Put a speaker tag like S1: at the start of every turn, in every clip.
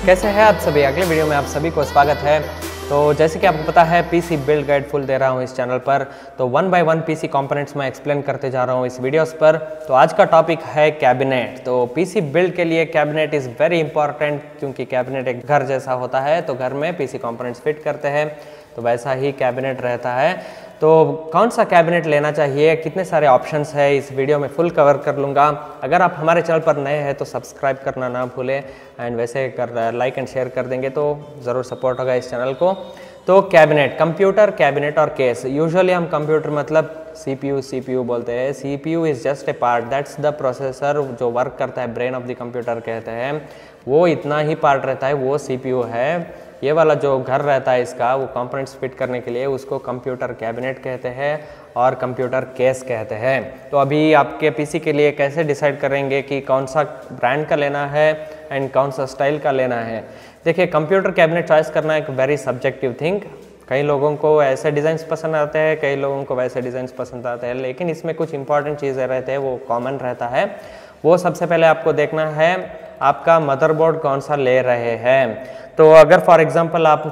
S1: कैसे हैं आप सभी। अगले वीडियो में आप सभी को स्वागत है। तो जैसे कि आपको पता है पीसी बिल्ड गाइड फुल दे रहा हूं इस चैनल पर, तो 1 बाय 1 पीसी कंपोनेंट्स में एक्सप्लेन करते जा रहा हूं इस वीडियोस पर। तो आज का टॉपिक है कैबिनेट। तो पीसी बिल्ड के लिए कैबिनेट इज़ वेरी इंपॉर्टेंट, क्योंकि कैबिनेट एक घर जैसा होता है। तो घर में पीसी कंपोनेंट्स फिट करते हैं, तो वैसा ही कैबिनेट रहता है। तो कौन सा कैबिनेट लेना चाहिए, कितने सारे ऑप्शंस है, इस वीडियो में फुल कवर कर लूँगा। अगर आप हमारे चैनल पर नए हैं तो सब्सक्राइब करना ना भूलें, एंड वैसे कर लाइक एंड शेयर कर देंगे तो ज़रूर सपोर्ट होगा इस चैनल को। तो कैबिनेट, कंप्यूटर, कैबिनेट और केस। यूजुअली हम कंप्यूटर मतलब सीपीयू बोलते हैं। CPU is just a part, that's the processor जो वर्क करता है, ब्रेन ऑफ द कंप्यूटर कहते हैं। वो इतना ही पार्ट रहता है, वो सीपीयू है। ये वाला जो घर रहता है इसका, वो कंपोनेंट्स फिट करने के लिए उसको कंप्यूटर कैबिनेट कहते हैं और कंप्यूटर केस कहते हैं। तो अभी आपके पीसी के लिए कैसे डिसाइड करेंगे कि कौन सा ब्रांड का लेना है एंड कौन सा स्टाइल का लेना है। देखिए, कंप्यूटर कैबिनेट चॉइस करना एक वेरी सब्जेक्टिव थिंग। कई लोगों को ऐसे डिज़ाइंस पसंद आते हैं, कई लोगों को वैसे डिज़ाइंस पसंद आते हैं, लेकिन इसमें कुछ इंपॉर्टेंट चीज़ें रहते हैं, वो कॉमन रहता है। वो सबसे पहले आपको देखना है आपका मदरबोर्ड कौन सा ले रहे हैं। तो अगर फॉर एग्जांपल आप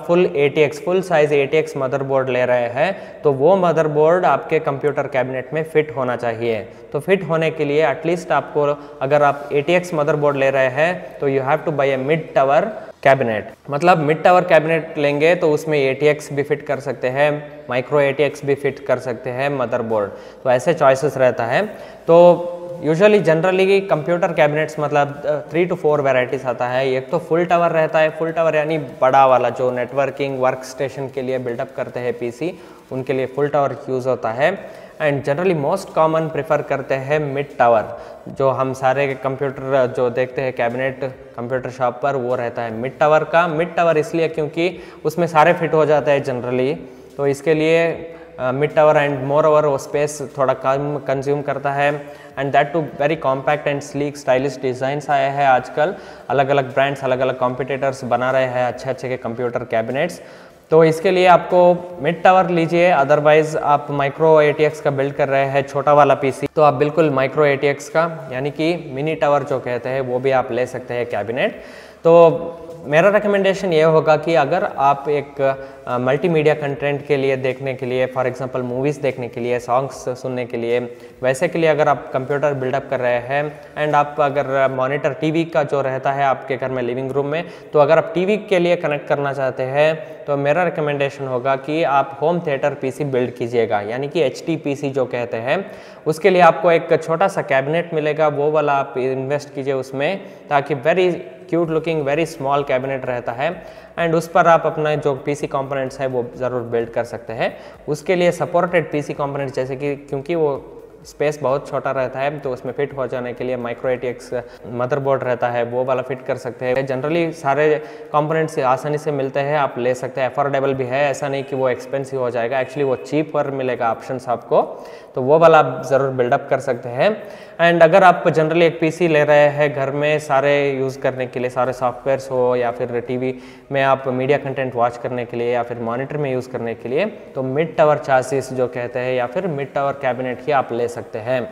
S1: फुल साइज ATX मदरबोर्ड ले रहे हैं, तो वो मदरबोर्ड आपके कंप्यूटर कैबिनेट में फिट होना चाहिए। तो फिट होने के लिए एटलीस्ट आपको, अगर आप ATX मदरबोर्ड ले रहे हैं तो you have to buy a mid tower cabinet. मतलब मिड टावर कैबिनेट लेंगे तो उसमें ATX भी फिट कर सकते हैं, माइक्रो ATX भी फिट कर सकते हैं मदरबोर्ड। तो ऐसे चॉइसेस रहता है। तो यूजुअली जनरली कंप्यूटर कैबिनेट्स मतलब 3 to 4 वैरायटीज़ आता है। एक तो फुल टावर रहता है। फुल टावर यानी बड़ा वाला, जो नेटवर्किंग वर्क स्टेशन के लिए बिल्डअप करते हैं पीसी, उनके लिए फुल टावर यूज़ होता है। And generally most common prefer करते हैं मिड टावर, जो हम सारे कंप्यूटर जो देखते हैं कैबिनेट कंप्यूटर शॉप पर, वो रहता है मिड टावर का। मिड टावर इसलिए क्योंकि उसमें सारे फिट हो जाते हैं जनरली, तो इसके लिए mid tower. And moreover वो स्पेस थोड़ा कम कंज्यूम करता है, and that too very compact and sleek stylish designs आए हैं आजकल। अलग अलग ब्रांड्स, अलग अलग कॉम्पिटिटर्स बना रहे हैं अच्छे अच्छे के कंप्यूटर कैबिनेट्स। तो इसके लिए आपको मिड टावर लीजिए। अदरवाइज आप माइक्रो ATX का बिल्ड कर रहे हैं छोटा वाला पीसी, तो आप बिल्कुल माइक्रो ATX का यानी कि मिनी टावर जो कहते हैं वो भी आप ले सकते हैं कैबिनेट। तो मेरा रिकमेंडेशन ये होगा कि अगर आप एक मल्टीमीडिया कंटेंट के लिए देखने के लिए, फॉर एग्जांपल मूवीज़ देखने के लिए, सॉन्ग्स सुनने के लिए, वैसे के लिए अगर आप कंप्यूटर बिल्डअप कर रहे हैं, एंड आप अगर मॉनिटर टीवी का जो रहता है आपके घर में लिविंग रूम में, तो अगर आप टीवी के लिए कनेक्ट करना चाहते हैं तो मेरा रिकमेंडेशन होगा कि आप होम थिएटर पीसी बिल्ड कीजिएगा, यानी कि HD पीसी जो कहते हैं। उसके लिए आपको एक छोटा सा कैबिनेट मिलेगा, वो वाला आप इन्वेस्ट कीजिए उसमें, ताकि very cute looking very small cabinet रहता है, एंड उस पर आप अपना जो पीसी कंपोनेंट्स है वो ज़रूर बिल्ड कर सकते हैं। उसके लिए सपोर्टेड पीसी कंपोनेंट्स, जैसे कि क्योंकि वो स्पेस बहुत छोटा रहता है, तो उसमें फिट हो जाने के लिए माइक्रो ATX मदरबोर्ड रहता है, वो वाला फिट कर सकते हैं। जनरली सारे कंपोनेंट्स आसानी से मिलते हैं, आप ले सकते हैं। अफोर्डेबल भी है, ऐसा नहीं कि वो एक्सपेंसिव हो जाएगा, एक्चुअली वो चीप पर मिलेगा ऑप्शंस आपको, तो वो वाला आप ज़रूर बिल्डअप कर सकते हैं। एंड अगर आप जनरली एक पीसी ले रहे हैं घर में सारे यूज़ करने के लिए, सारे सॉफ्टवेयर्स हो, या फिर टीवी में आप मीडिया कंटेंट वॉच करने के लिए, या फिर मॉनिटर में यूज़ करने के लिए, तो मिड टावर चासिस जो कहते हैं या फिर मिड टावर कैबिनेट ही आप ले सकते हैं।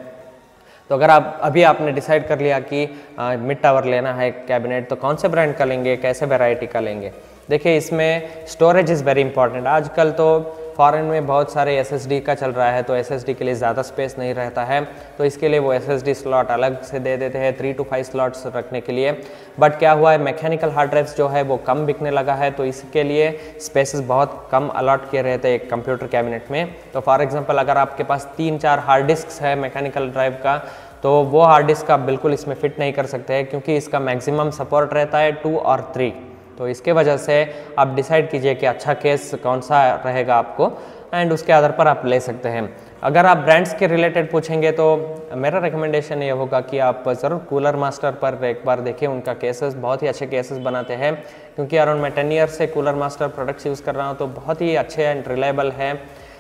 S1: तो अगर आप अभी आपने डिसाइड कर लिया कि मिड टावर लेना है कैबिनेट, तो कौन से ब्रांड का लेंगे, कैसे वैरायटी का लेंगे। देखिए, इसमें स्टोरेज इज़ वेरी इंपॉर्टेंट। आजकल तो फॉरेन में बहुत सारे SSD का चल रहा है, तो SSD के लिए ज़्यादा स्पेस नहीं रहता है, तो इसके लिए वो SSD स्लॉट अलग से दे देते हैं, 3 to 5 स्लॉट्स रखने के लिए। बट क्या हुआ है, मैकेनिकल हार्ड ड्राइव्स जो है वो कम बिकने लगा है, तो इसके लिए स्पेसेस बहुत कम अलॉट किए रहते हैं एक कंप्यूटर कैबिनेट में। तो फॉर एग्जांपल अगर आपके पास 3-4 हार्ड डिस्क है मैकेनिकल ड्राइव का, तो वो हार्ड डिस्क आप बिल्कुल इसमें फिट नहीं कर सकते हैं, क्योंकि इसका मैक्सिमम सपोर्ट रहता है 2 और 3। तो इसके वजह से आप डिसाइड कीजिए कि अच्छा केस कौन सा रहेगा आपको, एंड उसके आधार पर आप ले सकते हैं। अगर आप ब्रांड्स के रिलेटेड पूछेंगे तो मेरा रिकमेंडेशन ये होगा कि आप ज़रूर कूलर मास्टर पर एक बार देखिए। उनका केसेस बहुत ही अच्छे केसेस बनाते हैं, क्योंकि अराउंड मैं 10 ईयर से कूलर मास्टर प्रोडक्ट्स यूज़ कर रहा हूँ, तो बहुत ही अच्छे एंड रिलायबल है।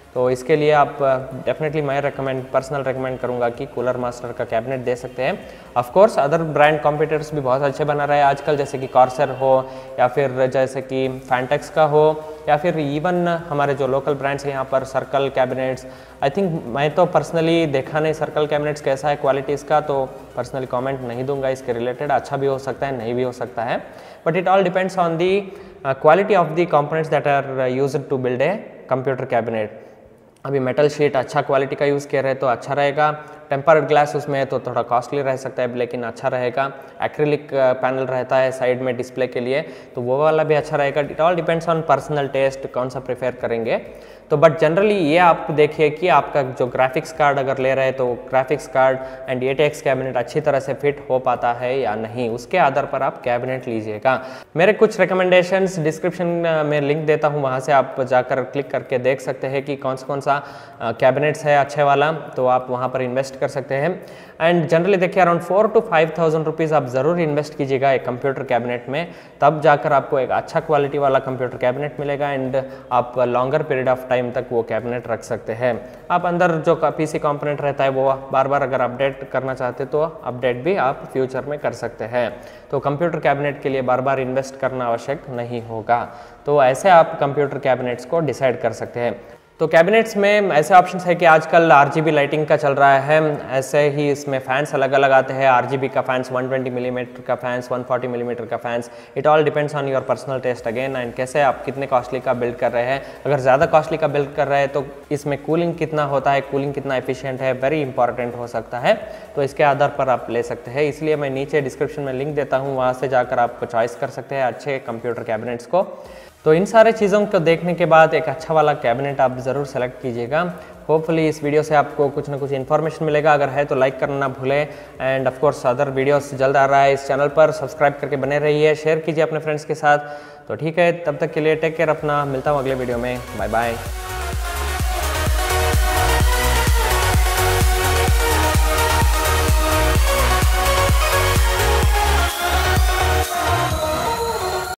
S1: तो इसके लिए आप डेफिनेटली मैं पर्सनल रेकमेंड करूंगा कि कूलर मास्टर का कैबिनेट दे सकते हैं। Of course other brand competitors भी बहुत अच्छे बना रहे हैं आजकल, जैसे कि कॉर्सर हो या फिर जैसे कि फैंटेक्स का हो या फिर इवन हमारे जो लोकल ब्रांड्स हैं यहाँ पर सर्कल कैबिनेट्स। आई थिंक मैं तो पर्सनली देखा नहीं सर्कल कैबिनेट्स कैसा है क्वालिटी इसका, तो पर्सनली कमेंट नहीं दूंगा इसके रिलेटेड। अच्छा भी हो सकता है, नहीं भी हो सकता है, but it all depends on the quality of the components that are used to build a computer cabinet. अभी मेटल शीट अच्छा क्वालिटी का यूज़ किया रहे तो अच्छा रहेगा, टेम्पर्ड ग्लास उसमें है तो थोड़ा कॉस्टली रह सकता है लेकिन अच्छा रहेगा। एक्रिलिक पैनल रहता है साइड में डिस्प्ले के लिए तो वो वाला भी अच्छा रहेगा। It all depends on personal taste, कौन सा प्रेफर करेंगे। तो बट जनरली ये आप देखिए कि आपका जो ग्राफिक्स कार्ड अगर ले रहे हैं तो graphics card and ATX cabinet अच्छी तरह से फिट हो पाता है या नहीं, उसके आधार पर आप कैबिनेट लीजिएगा। मेरे कुछ रिकमेंडेशंस डिस्क्रिप्शन में लिंक देता हूँ, वहाँ से आप जाकर क्लिक करके देख सकते हैं कि कौन सा कैबिनेट्स है अच्छे वाला, तो आप वहाँ पर इन्वेस्ट कर सकते हैं। एंड जनरली देखिए अराउंड 4,000 to 5,000 रुपीज़ आप ज़रूर इन्वेस्ट कीजिएगा एक कंप्यूटर कैबिनेट में, तब जाकर आपको एक अच्छा क्वालिटी वाला कंप्यूटर कैबिनेट मिलेगा एंड आप लॉन्गर पीरियड ऑफ टाइम तक वो कैबिनेट रख सकते हैं। आप अंदर जो PC कंपोनेंट रहता है वो बार बार अगर अपडेट करना चाहते तो अपडेट भी आप फ्यूचर में कर सकते हैं। तो कंप्यूटर कैबिनेट के लिए बार बार इन्वेस्ट करना आवश्यक नहीं होगा। तो ऐसे आप कंप्यूटर कैबिनेट्स को डिसाइड कर सकते हैं। तो कैबिनेट्स में ऐसे ऑप्शंस है कि आजकल RGB लाइटिंग का चल रहा है, ऐसे ही इसमें फैंस अलग अलग आते हैं। RGB का फैंस 120 मिलीमीटर का फैंस, 140 मिलीमीटर का fans. It all depends on your personal taste again and कैसे आप कितने कॉस्टली का बिल्ड कर रहे हैं। अगर ज़्यादा कॉस्टली का बिल्ड कर रहे हैं तो इसमें कूलिंग कितना होता है, कूलिंग कितना एफिशिएंट है, वेरी इंपॉर्टेंट हो सकता है। तो इसके आधार पर आप ले सकते हैं, इसलिए मैं नीचे डिस्क्रिप्शन में लिंक देता हूँ, वहाँ से जाकर आप चॉइस कर सकते हैं अच्छे कंप्यूटर कैबिनेट्स को। तो इन सारे चीज़ों को देखने के बाद एक अच्छा वाला कैबिनेट आप ज़रूर सेलेक्ट कीजिएगा। होपफुली इस वीडियो से आपको कुछ ना कुछ इन्फॉर्मेशन मिलेगा, अगर है तो लाइक करना ना भूलें and of course other videos जल्द आ रहा है इस चैनल पर, सब्सक्राइब करके बने रहिए, शेयर कीजिए अपने फ्रेंड्स के साथ। तो ठीक है, तब तक के लिए टेक केयर अपना, मिलता हूँ अगले वीडियो में, बाय बाय।